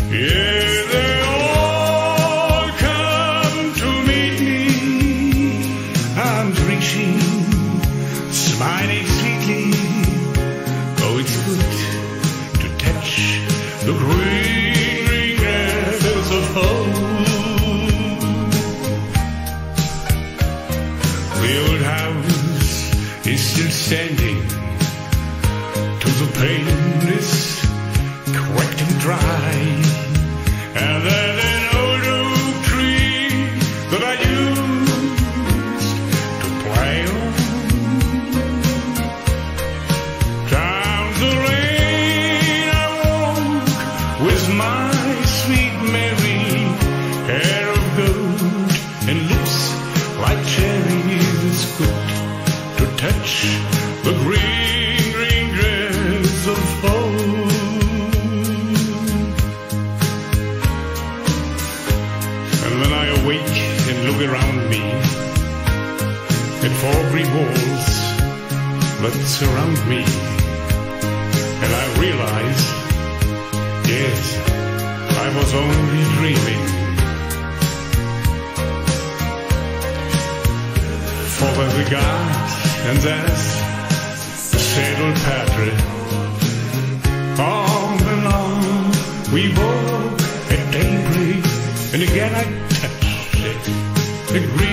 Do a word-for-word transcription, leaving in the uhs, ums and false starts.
Yeah, they all come to meet me. I'm reaching, smiling sweetly. Oh, it's good to touch the green, green grasses of home. The old house is still standing, till the paint is cracked and dry. And there's an old oak tree that I used to play on. Down the lane I walk with my sweet Mary, hair of gold and lips like cherries. Good to touch the green, green grass of home. And then I awake and look around me at four green walls that surround me, and I realize, yes, I was only dreaming. For there's a God and there's the saddle padre. On and on we walk at daybreak, and again I touch it, the green